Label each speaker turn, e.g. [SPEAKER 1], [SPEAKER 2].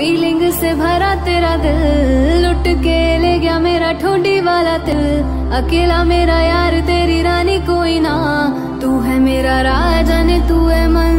[SPEAKER 1] Feeling से भरा तेरा दिल, लुट के ले गया मेरा ठोडी वाला दिल। अकेला मेरा यार तेरी रानी कोई ना, तू है मेरा राजा ने तू है मन